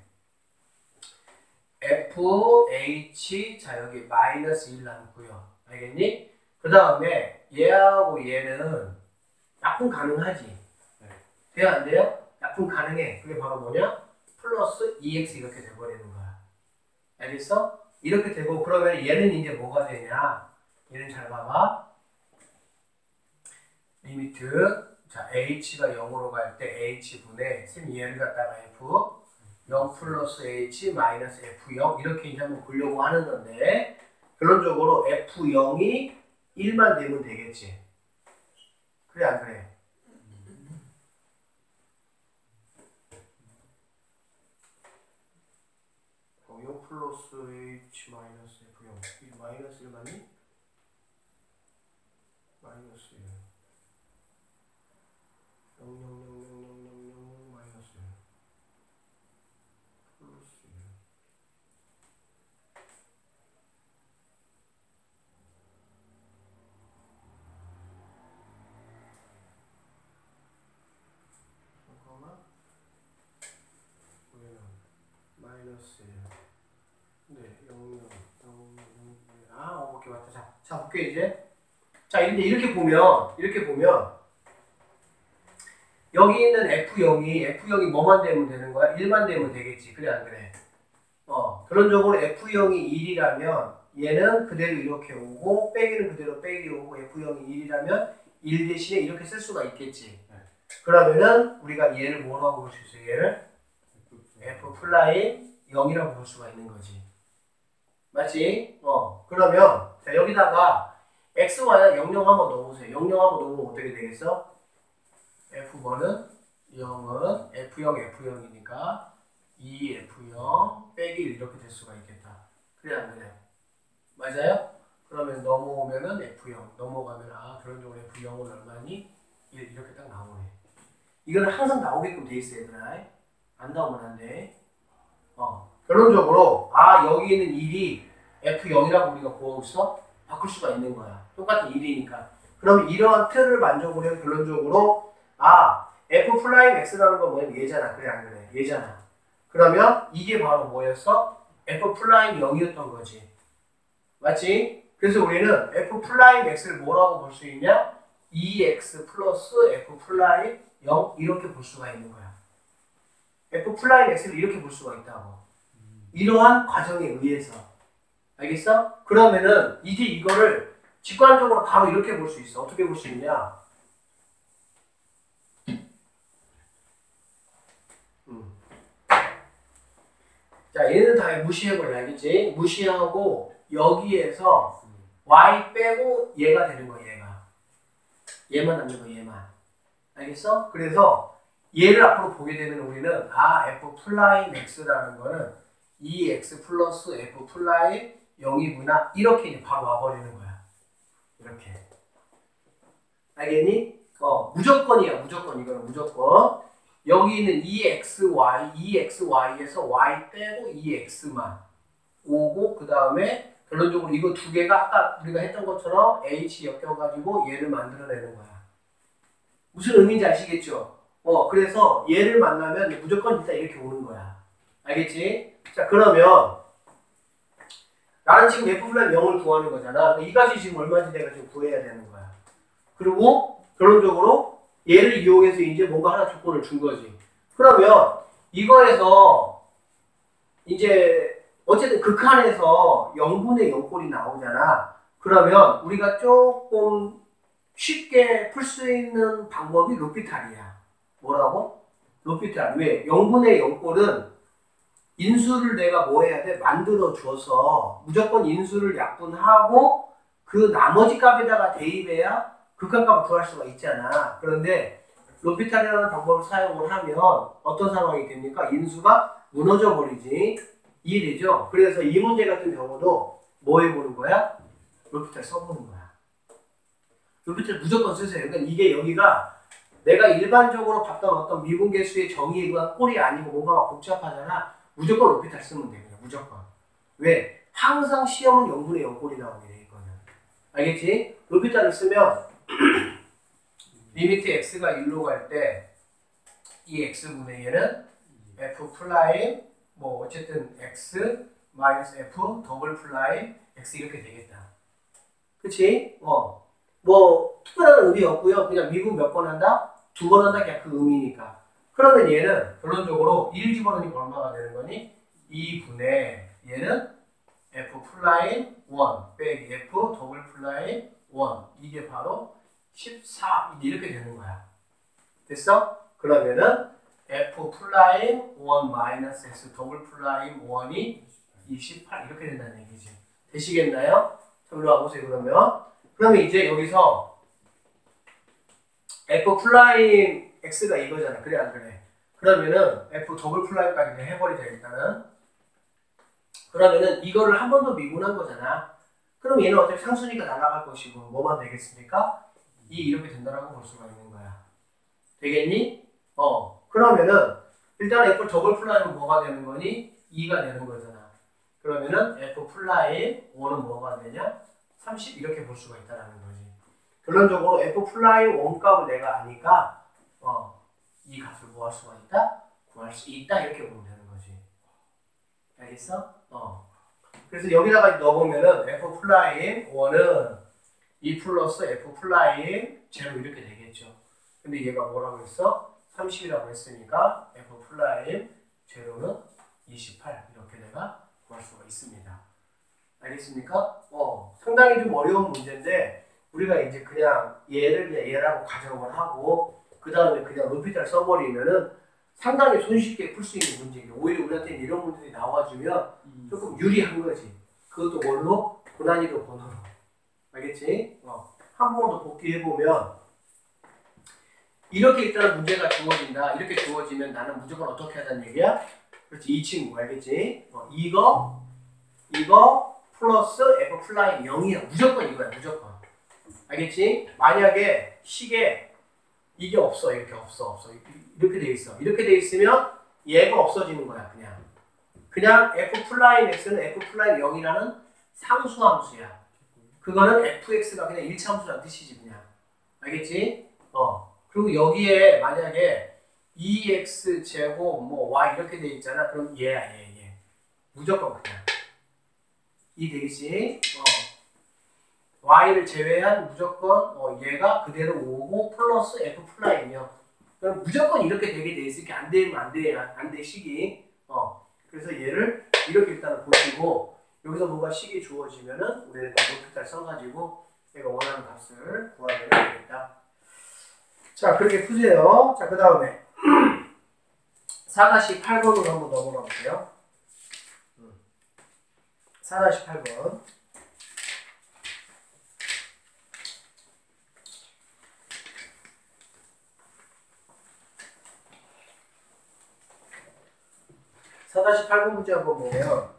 Speaker 1: fh 자 여기 마이너스 1 남고요. 알겠니? 그 다음에 얘하고 얘는 약분 가능하지? 돼요 안 돼요? 약분 가능해. 그게 바로 뭐냐? 플러스 2x 이렇게 돼버리는 거야. 알겠어? 이렇게 되고 그러면 얘는 이제 뭐가 되냐? 얘는 잘 봐봐. 리미트 자 h가 0으로 갈 때 h분의 쌤 얘를 갖다가 f 0 플러스 h 마이너스 f0 이렇게 이제 한번 보려고 하는 건데 결론적으로 f0이 1만 되면 되겠지. 그래 안 그래? 0 플러스 h 마이너스 f0 이 마이너스 1 맞니? 마이너스 1 0 마이너스 1 플러스 1 잠깐만 여기는 마이너스 1 네, 0 오케이 맞다. 자 볼게 이제. 자 근데 이렇게 보면 여기 있는 F0이 뭐만 되면 되는 거야? 1만 되면 되겠지. 그래 안 그래? 결론적으로 F0이 1이라면 얘는 그대로 이렇게 오고 빼기는 그대로 빼기 오고 F0이 1이라면 1 대신에 이렇게 쓸 수가 있겠지. 그러면은 우리가 얘를 뭐라고 볼 수 있어요? 얘를 F 플라임 0이라고 볼 수가 있는 거지. 맞지? 그러면 자 여기다가 x와 00 한번 넣어보세요. 00 한번 넣으면 어떻게 되겠어? F1은 0은 F0, F0이니까 2F0 빼기 1 이렇게 될 수가 있겠다. 그래 안 그래? 맞아요? 그러면 넘어오면은 F0 넘어가면 결론적으로 F0은 얼마니? 1 이렇게 딱 나오네. 이거는 항상 나오게끔 돼 있어 얘들아. 안 나오면 안 돼. 결론적으로 여기 있는 1이 F0이라고 우리가 구하고서 바꿀 수가 있는 거야. 똑같은 1이니까. 그럼 이러한 틀을 만족을 해서 결론적으로 F 플라임 X라는 건 뭐냐면 얘잖아. 그래 안 그래? 얘잖아. 그러면 이게 바로 뭐였어? F 플라임 0이었던 거지. 맞지? 그래서 우리는 F 플라임 X를 뭐라고 볼 수 있냐? 2X 플러스 F 플라임 0 이렇게 볼 수가 있는 거야. F 플라임 X를 이렇게 볼 수가 있다고. 이러한 과정에 의해서. 알겠어? 그러면은 이제 이거를 직관적으로 바로 이렇게 볼 수 있어. 어떻게 볼 수 있냐? 자, 얘는 다 무시해버려. 알겠지? 무시하고 여기에서 y 빼고 얘가 되는 거야. 얘만 남는 거야. 얘만. 알겠어? 그래서 얘를 앞으로 보게 되면 우리는 F 플라임 X라는 거는 2X 플러스 F 플라임 0이구나. 이렇게 이제 바로 와버리는 거야. 이렇게. 알겠니? 무조건이야. 무조건. 이거는 무조건. 여기 있는 2xy에서 y 빼고 2x만 오고 그 다음에 결론적으로 이거 두 개가 아까 우리가 했던 것처럼 h 엮여가지고 얘를 만들어내는 거야. 무슨 의미인지 아시겠죠? 그래서 얘를 만나면 무조건 일단 이렇게 오는 거야. 알겠지? 자, 그러면 나는 지금 f 플라임 0을 구하는 거잖아. 이 값이 지금 얼마인지 내가 지금 구해야 되는 거야. 그리고 결론적으로 얘를 이용해서 이제 뭔가 하나 조건을 준 거지. 그러면 이거에서 이제 어쨌든 극한에서 0분의 0꼴이 나오잖아. 그러면 우리가 조금 쉽게 풀 수 있는 방법이 로피탈이야. 뭐라고? 로피탈. 왜? 0분의 0꼴은 인수를 내가 뭐 해야 돼? 만들어 줘서 무조건 인수를 약분하고 그 나머지 값에다가 대입해야 극한값을 구할 수가 있잖아. 그런데 로피탈이라는 방법을 사용을 하면 어떤 상황이 됩니까? 인수가 무너져 버리지. 이해되죠? 그래서 이 문제 같은 경우도 뭐 해보는 거야? 로피탈 써보는 거야. 로피탈 무조건 쓰세요. 그러니까 이게 여기가 내가 일반적으로 봤던 어떤 미분계수의 정의에 의한 꼴이 아니고 뭔가 복잡하잖아. 무조건 로피탈 쓰면 돼. 그냥 무조건. 왜? 항상 시험은 0분의 0꼴이 나오게 돼 있거든. 알겠지? 로피탈을 쓰면 리미트 x가 1로 갈 때 이 x분의 얘는 f 플라임 뭐 어쨌든 x 마이너스 f 더블 플라임 x 이렇게 되겠다. 그치? 뭐 특별한 의미 없고요. 그냥 미분 몇 번 한다? 2번 한다? 그냥 그 의미니까. 그러면 얘는 결론적으로 1 집어넣으니까 얼마가 되는 거니? 2분의 얘는 f 플라임 1 빼기 f 더블 플라임 1 이게 바로 14 이렇게 되는 거야. 됐어? 그러면은 f 플라임 1 마이너스 x 더블 플라임 1이 28 이렇게 된다는 얘기지. 되시겠나요? 일로 와보세요. 그러면 이제 여기서 f 플라임 x가 이거잖아. 그래 안 그래? 그러면은 f 더블 플라임까지 해버리자 일단은. 그러면은 이거를 한 번 더 미분한 거잖아. 그럼 얘는 어차피 상수니까 날아갈 것이고 뭐만 되겠습니까? 2 이렇게 된다라고 볼 수가 있는 거야. 되겠니? 그러면은 일단 f 더블 플라임은 뭐가 되는 거니? 2가 되는 거잖아. 그러면은 f 플라임 5는 뭐가 되냐? 30 이렇게 볼 수가 있다라는 거지. 결론적으로 f 플라임 1 값을 내가 아니까 이 값을 뭐 할 수가 있다? 구할 수 있다 이렇게 보면 되는 거지. 알겠어? 그래서 여기다가 넣어보면은 f 플라임 1은 2 플러스 f 플라임 0 이렇게 되겠죠. 근데 얘가 뭐라고 했어? 30이라고 했으니까 f 플라임 0는 28 이렇게 내가 구할 수가 있습니다. 알겠습니까? 상당히 좀 어려운 문제인데 우리가 이제 그냥 얘를 그냥 얘라고 가정을 하고 그 다음에 그냥 로피탈 써버리면은 상당히 손쉽게 풀 수 있는 문제예요. 오히려 우리한테는 이런 문제들이 나와주면 조금 유리한 거지. 그것도 뭘로? 고난이도 번호로. 알겠지? 한 번 더 복귀해보면 이렇게 일단 문제가 주어진다. 이렇게 주어지면 나는 무조건 어떻게 하자는 얘기야? 그렇지. 이 친구 알겠지? 이거 플러스 f 플라이 0이야. 무조건 이거야. 무조건. 알겠지? 만약에 식에 이게 없어. 이렇게 없어. 이렇게 돼 있어. 이렇게 돼 있으면 얘가 없어지는 거야. 그냥 f 플라이 x는 f 플라이 0이라는 상수함수야. 그거는 fx가 그냥 일차함수라는 뜻이지 그냥. 알겠지? 그리고 여기에 만약에 2x 제곱 뭐 y 이렇게 돼 있잖아. 그럼 얘야 얘. 무조건 그냥. 이 되겠지? y를 제외한 무조건 얘가 그대로 오고 플러스 f 플라이면 그럼 무조건 이렇게 되게 돼 있으니까 안 되면 안 돼 식이. 그래서 얘를 이렇게 일단은 보시고 여기서 뭔가 식이 주어지면은 우리는 노트를 써가지고 내가 원하는 값을 구하면 되겠다. 자, 그렇게 푸세요. 자, 그 다음에 4-8번으로 한번 넘어가 볼게요. 4-8번. 사다시 8번 문제 한번 보면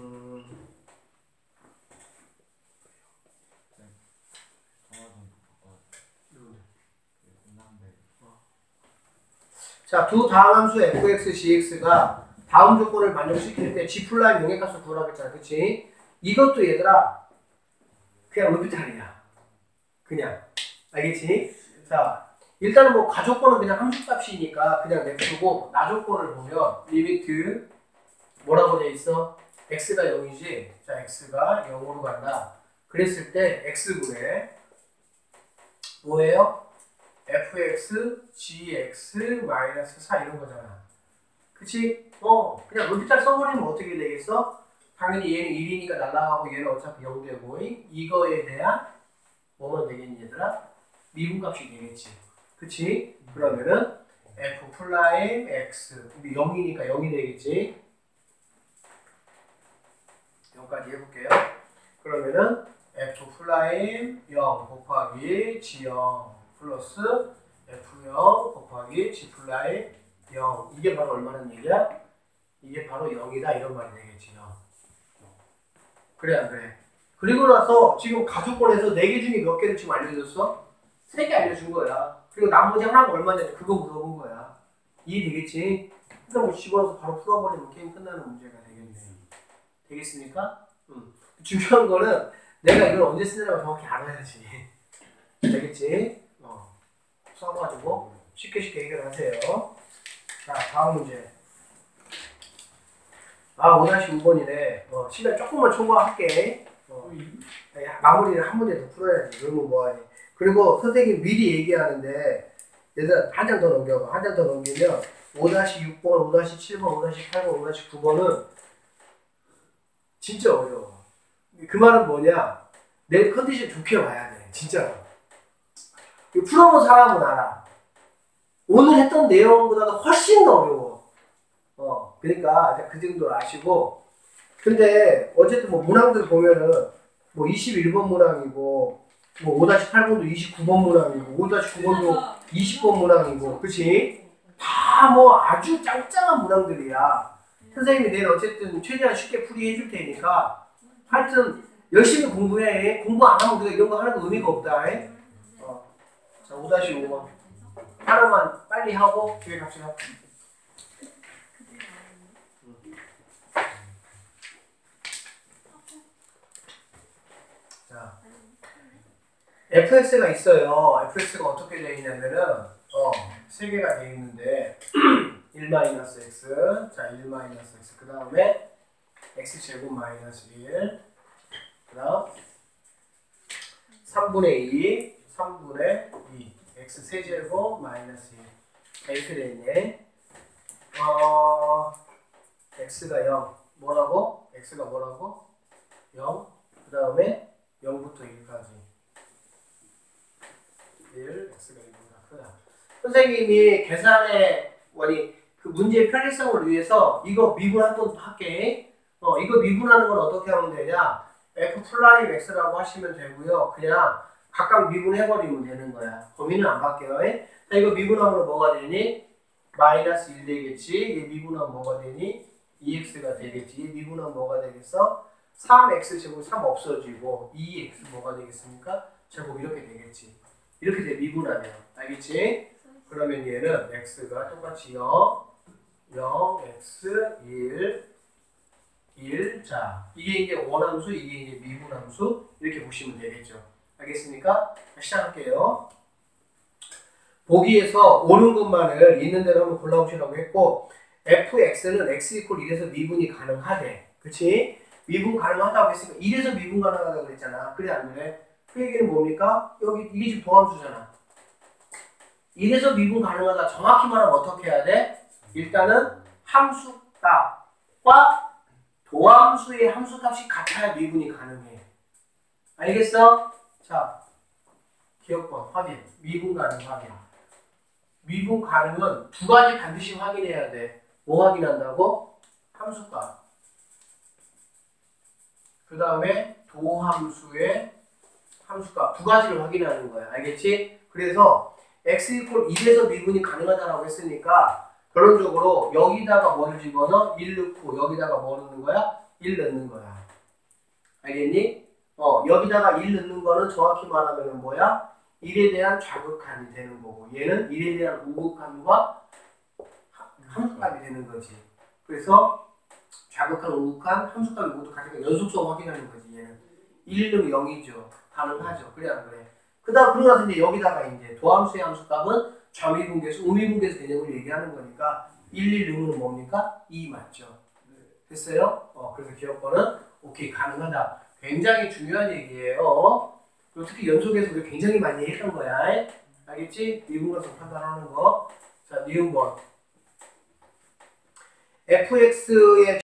Speaker 1: 자, 두 다항함수 fx, gx가 다음 조건을 만족시킬 때 g 플라이 용액값을 구하라고 했잖아. 그치? 이것도 얘들아 그냥 루피탈이야. 그냥. 알겠지? 자, 일단은 뭐 가조건은 그냥 함수값이니까 그냥 냅두고 나조건을 보면 리미트 뭐라고 돼 있어? x가 0이지? 자, x가 0으로 간다. 그랬을 때 x분의 뭐예요? fx, gx, 마이너스 4 이런 거잖아. 그치? 그냥 루피탈 써버리면 어떻게 되겠어? 당연히 얘는 1이니까 날아가고 얘는 어차피 0 되고 이거에 대한 뭐만 되겠니 얘들아? 미분값이 되겠지. 그치? 그러면은 f 플라임 x 0이니까 0이 되겠지. 여기까지 해볼게요. 그러면은 f 플라임 0 곱하기 g0 플러스 f0 곱하기 g 플라임 0 이게 바로 얼마나 얘기야? 이게 바로 0이다 이런 말이 되겠지. 0. 그래 안 그래? 그리고 나서 지금 가족권에서 4개 중에 몇 개를 지금 알려줬어? 3개 알려준 거야. 그리고 나머지 하나가 얼마냐 그거 물어본 거야. 이해되겠지? 그럼 뭐 집어서 바로 풀어버리면 게임 끝나는 문제가 되겠네. 되겠습니까? 중요한 거는 내가 이걸 언제 쓰느냐고 정확히 알아야지. 되겠지? 써가지고 쉽게 해결하세요. 자, 다음 문제. 5-5번이네. 시간 조금만 초과할게. 마무리를 한 문제 더 풀어야지. 그러면 뭐하니? 그리고 선생님 미리 얘기하는데 얘들아 한 장 더 넘겨봐. 한 장 더 넘기면 5-6번, 5-7번, 5-8번, 5-9번은 진짜 어려워. 그 말은 뭐냐? 내 컨디션 좋게 와야 돼. 진짜로. 풀어본 사람은 알아. 오늘 했던 내용보다도 훨씬 더 어려워. 그러니까 그 정도로 아시고. 근데 어쨌든 뭐 문항들 보면은 뭐 21번 문항이고 뭐 5-8번도 29번 문항이고 5-9번도 20번 문항이고 그치? 다 뭐 아주 짱짱한 문항들이야. 선생님이 내일 어쨌든 최대한 쉽게 풀이해 줄 테니까 하여튼 열심히 공부해. 공부 안 하면 우리가 이런 거 하는 거 의미가 없다. 자, 5-5번 하루만 빨리 하고 뒤에 갑시다. 자, fx가 있어요. fx가 어떻게 되어 있냐면은 3개가 되어 있는데 1-x 자 1-x 그 다음에 x제곱 마이너스 1 그 다음 3분의 2 3분의 2 x 세제곱 마이너스 1 이렇게 되어있네. x가 0 뭐라고? x가 뭐라고? 0 그 다음에 0부터 1까지 1 x가 1보다 크다. 선생님이 계산의 그 문제의 편리성을 위해서 이거 미분 한번 할게. 이거 미분하는 건 어떻게 하면 되냐? f 플라임 x라고 하시면 되고요. 그냥 각각 미분해버리면 되는 거야. 범위는 안 바뀌어요. 자, 이거 미분하면 뭐가 되니? 마이너스 1 되겠지. 얘 미분하면 뭐가 되니? 2x가 되겠지. 얘 미분하면 뭐가 되겠어? 3x 제곱 3 없어지고 2x 뭐가 되겠습니까? 제곱 이렇게 되겠지. 이렇게 돼 미분하면. 알겠지? 그러면 얘는 x가 똑같이 0, 0, x, 1. 자, 이게 이제 원함수, 이게 이제 미분함수 이렇게 보시면 되겠죠. 알겠습니까? 시작할게요. 보기에서 옳은 것만을 있는 대로 한번 골라보시라고 했고 fx는 x 이퀄 1에서 미분이 가능하대. 그치? 미분 가능하다고 했으니까 1에서 미분 가능하다고 그랬잖아. 그래 안 그래? 그 얘기는 뭡니까? 여기 이게 지금 도함수잖아. 1에서 미분 가능하다. 정확히 말하면 어떻게 해야 돼? 일단은 함수값과 도함수의 함수값이 같아야 미분이 가능해. 알겠어? 자, 기억번 확인. 미분 가능 확인. 미분 가능은 두 가지 반드시 확인해야 돼. 뭐 확인한다고? 함수값. 그 다음에 도함수의 함수값. 두 가지를 확인하는 거야. 알겠지? 그래서 x 이퀄 1에서 미분이 가능하다라고 했으니까 결론적으로 여기다가 뭐를 집어넣어? 1 넣고 여기다가 뭐 넣는 거야? 1 넣는 거야. 알겠니? 여기다가 1 넣는 거는 정확히 말하면 뭐야? 1에 대한 좌극함이 되는 거고 얘는 1에 대한 우극함과 함수값이 되는 거지. 그래서 좌극한, 우극한, 함수값이 모두 같으니까 연속성 확인하는 거지. 얘는 1 넣으면 0이죠. 가능하죠. 그래 안 그래? 그러고 나서 이제 여기다가 이제 도함수의 함수값은 좌미분계수, 우미분계수 개념을 얘기하는 거니까 1 넣으면 뭡니까? 2 맞죠. 됐어요? 그래서 기억번은 오케이 가능하다. 굉장히 중요한 얘기예요. 그리고 특히 연속에서 우리 굉장히 많이 했던 거야. 알겠지? 미분가성 판단하는 거. 자, 니은번. fx의